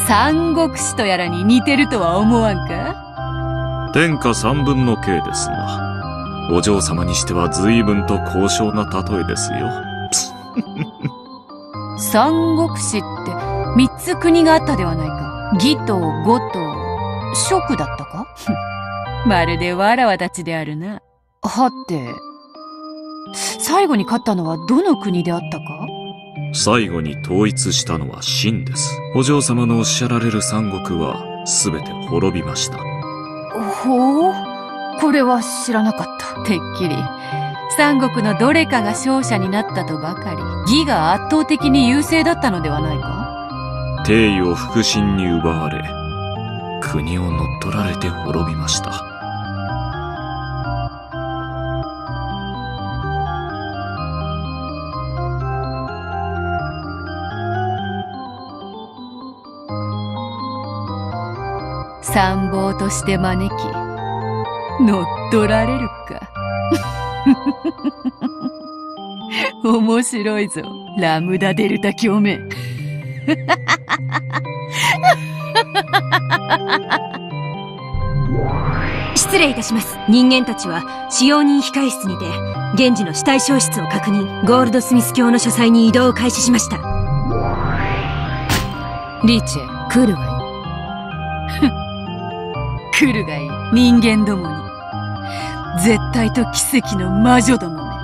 三国志とやらに似てるとは思わんか？ 天下三分の計ですな。お嬢様にしては随分と高尚な例えですよ。 三国志って三つ国があったではないか。義と呉と蜀だったか？まるでわらわたちであるな。はて、最後に勝ったのはどの国であったか？ 最後に統一したのは秦です。お嬢様のおっしゃられる三国は全て滅びました。 ほう、これは知らなかった。てっきり三国のどれかが勝者になったとばかり。義が圧倒的に優勢だったのではないか？ 帝位を腹心に奪われ、国を乗っ取られて滅びました。 参謀として招き、乗っ取られるか。面白いぞ、ラムダデルタ共鳴。 失礼いたします。人間たちは使用人控室にて現時の死体消失を確認。ゴールドスミス卿の書斎に移動を開始しました。 リーチェ、来るわよ。来るがいい、人間どもに。絶対と奇跡の魔女どもめ。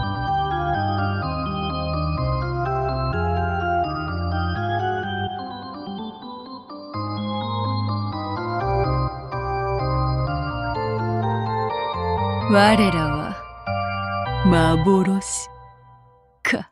我らは幻か。